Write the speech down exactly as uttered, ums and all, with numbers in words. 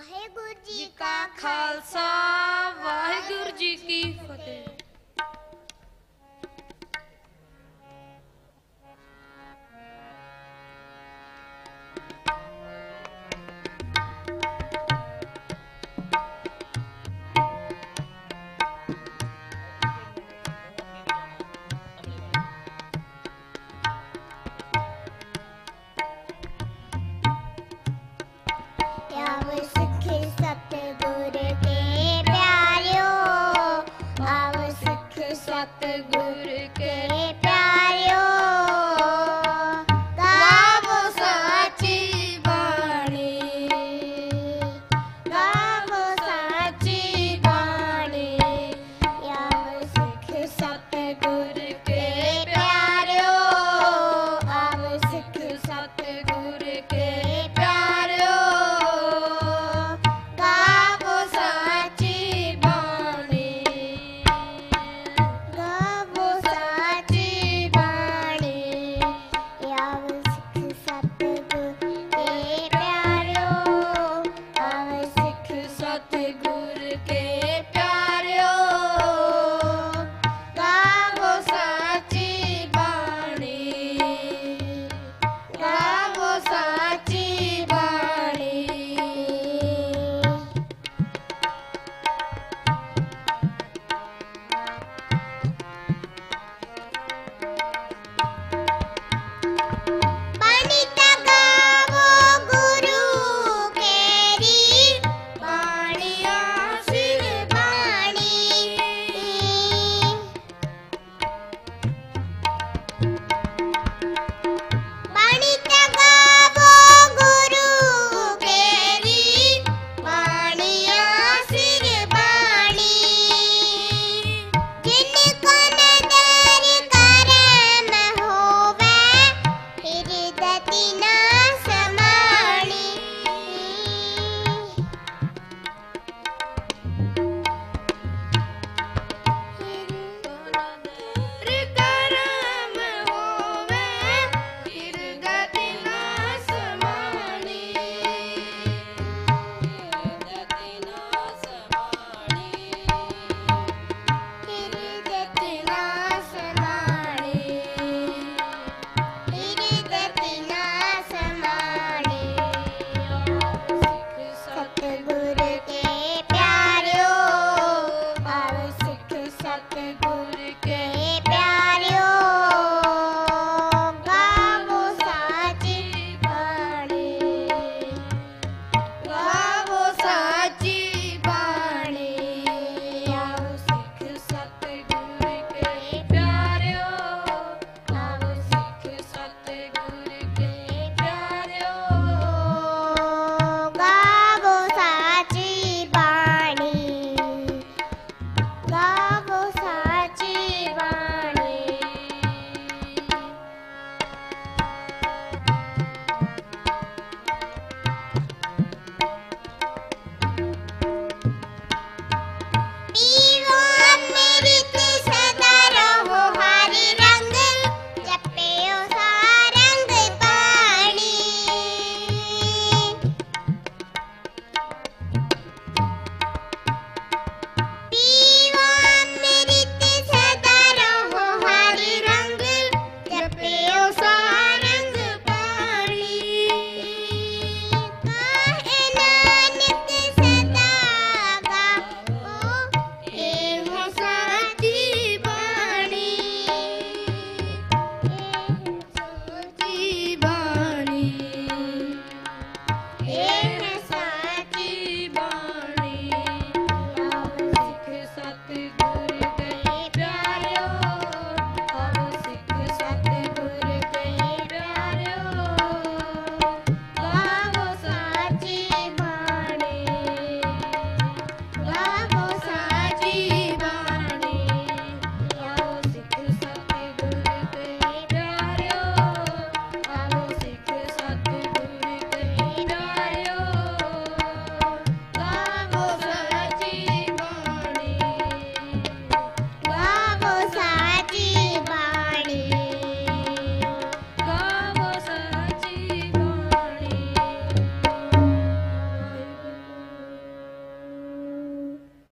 ਵਾਹਿਗੁਰੂ ਜੀ ਕਾ ਖਾਲਸਾ ਵਾਹਿਗੁਰੂ ਜੀ ਕੀ ਫਤਿਹ। सतगुर के प्यारियो गावो साची बाणी, गावो साची बाणी। याव सिख सतगुर के प्यारियो, आव सिख सतगुर के प्यारियो गावो साची बाणी, गावो साची बाणी। याव सिख सतगुर के प्यारियो, आव सिख सतगुर के प्यारियो गावो साची बाणी, गावो साची बाणी। बाणी ता गावो गुरु केरी, बाणिया सिर बाणी। बाणी ता गावो गुरु केरी, बाणिया सिर बाणी। जिन को नदर करम होवे, हृदय ना समाणी। करम होवे, हृदय ना समाणी। हृदय ना समाणी, हृदय ना समाणी, हृदय ना समाणी। सतगुर के प्यारियो, आव सिख सतगुर के प्यारियो गावो साची बाणी, गावो साची बाणी। आव सिख सतगुर के प्यारियो, आव सिख सतगुर के प्यारियो गावो साची बाणी, गावो साची बाणी। पीवो अमृत सदा रहो हरि रंग, जपियो सारंग पाणी। पीवो अमृत सदा रहो हरि रंग, जपियो सारंग पाणी। काहे नानक सदा गावो, एहो साची बाणी, एहो साची बाणी, एहो